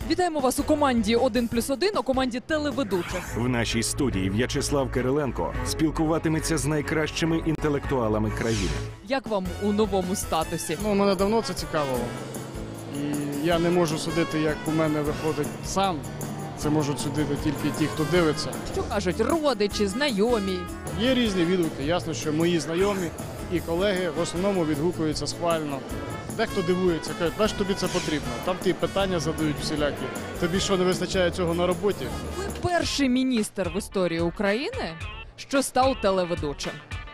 Вітаємо вас у команді «1+1», у команді телеведучих. В нашій студії В'ячеслав Кириленко спілкуватиметься з найкращими інтелектуалами країни. Як вам у новому статусі? Мене давно це цікавило. І я не можу судити, як у мене виходить сам. Це можуть судити тільки ті, хто дивиться. Що кажуть родичі, знайомі? Є різні відгуки. Ясно, що мої знайомі і колеги в основному відгукуються схвально. Дехто дивується, кажуть, нащо тобі це потрібно? Там ті питання задають всілякі. Тобі що, не вистачає цього на роботі? Ви перший міністр в історії України, що став телеведучим.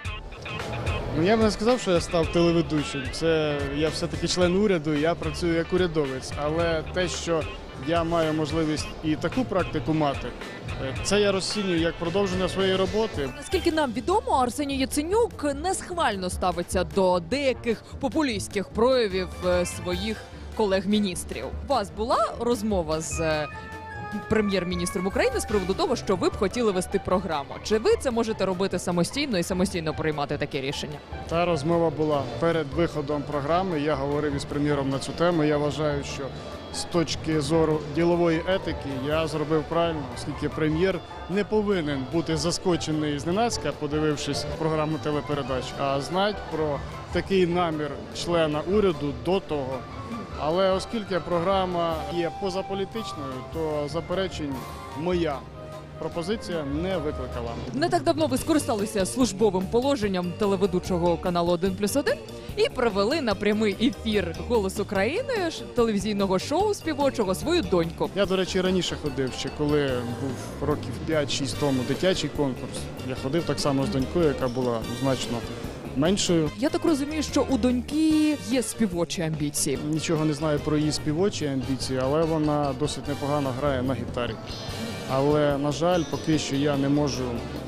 Я б не сказав, що я став телеведучим. Я все-таки член уряду, і я працюю як урядовець. Але те, що я маю можливість і таку практику мати, це я розцінюю як продовження своєї роботи. Наскільки нам відомо, Арсеній Яценюк не схвально ставиться до деяких популістських проявів своїх колег-міністрів. У вас була розмова з прем'єр-міністром України з приводу того, що ви б хотіли вести програму? Чи ви це можете робити самостійно і самостійно приймати таке рішення? Та розмова була перед виходом програми. Я говорив із прем'єром на цю тему. Я вважаю, що з точки зору ділової етики я зробив правильно, оскільки прем'єр не повинен бути заскочений зненацька, подивившись програму телепередач, а знати про такий намір члена уряду до того. Але оскільки програма є позаполітичною, то заперечень моя пропозиція не викликала. Не так давно ви скористалися службовим положенням телеведучого каналу «1+1» і привели на прямий ефір «Голос України» телевізійного шоу співочого свою доньку. Я, до речі, раніше ходив, ще коли був років 5-6 тому дитячий конкурс. Я ходив так само з донькою, яка була значно меншою. Я так розумію, що у доньки є співочі амбіції. Нічого не знаю про її співочі амбіції, але вона досить непогано грає на гітарі. Але, на жаль, поки що я не можу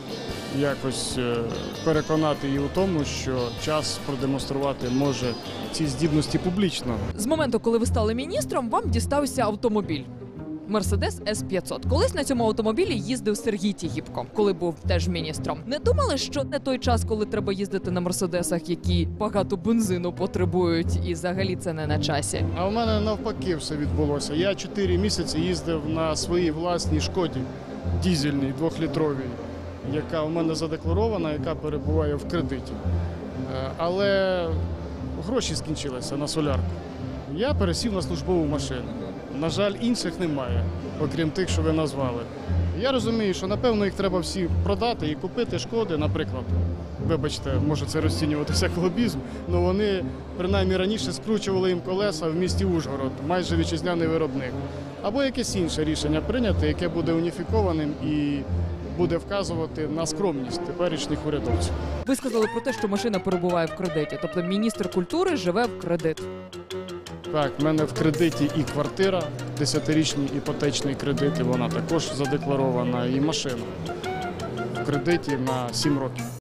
якось переконати її у тому, що час продемонструвати може ці здібності публічно. З моменту, коли ви стали міністром, вам дістався автомобіль. Мерседес С-500. Колись на цьому автомобілі їздив Сергій Тігіпко, коли був теж міністром. Не думали, що не той час, коли треба їздити на мерседесах, які багато бензину потребують, і взагалі це не на часі? А у мене навпаки все відбулося. Я 4 місяці їздив на своїй власній Шкоді, дізельній, 2-літровій, яка у мене задекларована, яка перебуває в кредиті. Але гроші скінчилися на солярку. Я пересів на службову машину. На жаль, інших немає, окрім тих, що ви назвали. Я розумію, що, напевно, їх треба всі продати і купити Шкоди, наприклад. Вибачте, може це розцінюватися як лобізм, але вони, принаймні, раніше скручували їм колеса в місті Ужгород, майже вітчизняний виробник. Або якесь інше рішення прийняти, яке буде уніфікованим і буде вказувати на скромність теперішніх урядовців. Ви сказали про те, що машина перебуває в кредиті, тобто міністр культури живе в кредит. Так, в мене в кредиті і квартира, 10-річний іпотечний кредит, і вона також задекларована, і машина в кредиті на 7 років.